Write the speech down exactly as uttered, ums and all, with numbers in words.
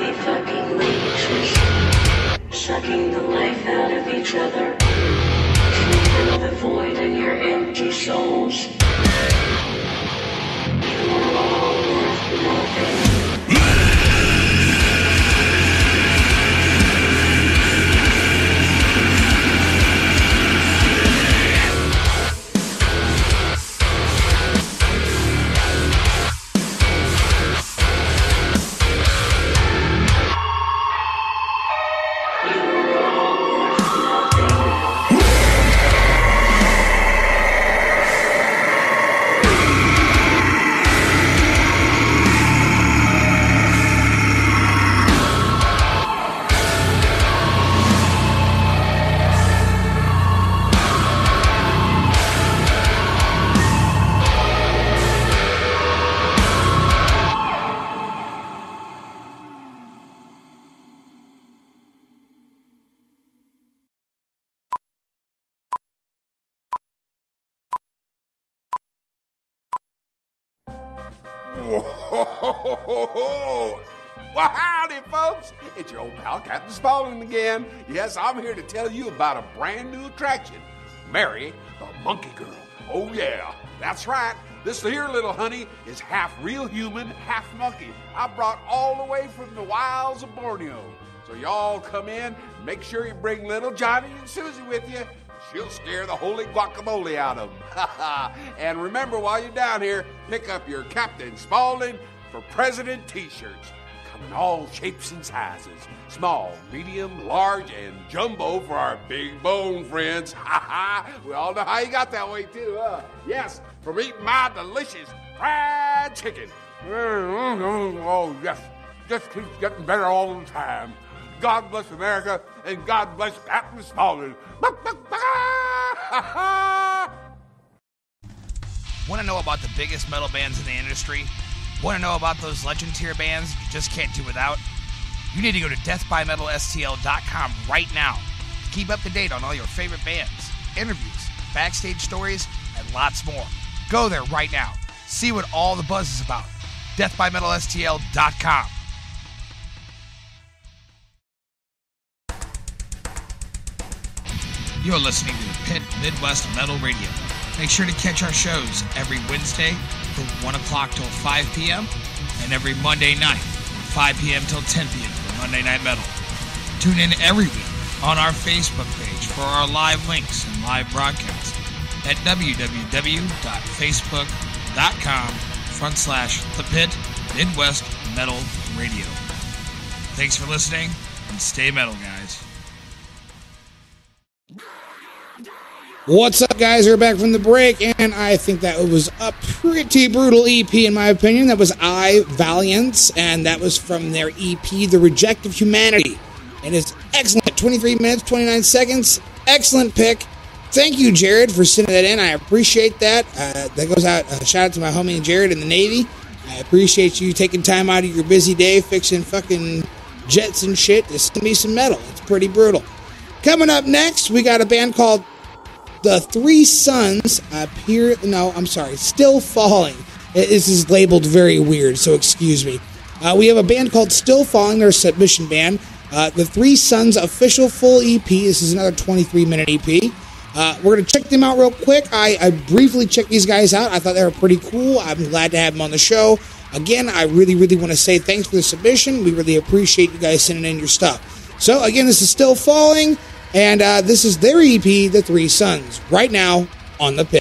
we fucking leeches, sucking the life out of each other, to fill the void in your empty souls. You are all worth nothing. Whoa! Well, howdy, folks. It's your old pal, Captain Spaulding again. Yes, I'm here to tell you about a brand new attraction, Mary the Monkey Girl. Oh, yeah, that's right. This here little honey is half real human, half monkey. I brought all the way from the wilds of Borneo. So y'all come in, make sure you bring little Johnny and Susie with you. She'll scare the holy guacamole out of them. And remember, while you're down here, pick up your Captain Spaulding for President t-shirts. Come in all shapes and sizes. Small, medium, large, and jumbo for our big bone friends. We all know how you got that way, too, huh? Yes, from eating my delicious fried chicken. Oh, yes. Just keeps getting better all the time. God bless America, and God bless Captain Spaulding. Want to know about the biggest metal bands in the industry? Want to know about those legend tier bands you just can't do without? You need to go to death by metal S T L dot com right now to keep up to date on all your favorite bands, interviews, backstage stories, and lots more. Go there right now. See what all the buzz is about. death by metal S T L dot com. You're listening to the Pit Midwest Metal Radio. Make sure to catch our shows every Wednesday from one o'clock till five p.m. and every Monday night from five p.m. till ten p.m. for Monday Night Metal. Tune in every week on our Facebook page for our live links and live broadcasts at w w w dot facebook dot com front slash the Pit Midwest Metal Radio. Thanks for listening and stay metal, guys. What's up, guys? We're back from the break, and I think that was a pretty brutal E P, in my opinion. That was I, Valiance, and that was from their E P, The Reject of Humanity. And it's excellent. twenty-three minutes, twenty-nine seconds. Excellent pick. Thank you, Jared, for sending that in. I appreciate that. Uh, that goes out, uh, shout out to my homie Jared in the Navy. I appreciate you taking time out of your busy day fixing fucking jets and shit to send me some metal. It's pretty brutal. Coming up next, we got a band called The Three Sons Appear... No, I'm sorry. Still Falling. This is labeled very weird, so excuse me. Uh, we have a band called Still Falling. They're a submission band. Uh, the Three Sons official full E P. This is another twenty-three minute E P. Uh, we're going to check them out real quick. I, I briefly checked these guys out. I thought they were pretty cool. I'm glad to have them on the show. Again, I really, really want to say thanks for the submission. We really appreciate you guys sending in your stuff. So, again, this is Still Falling. And uh, this is their E P, The Three Sons, right now on The Pit.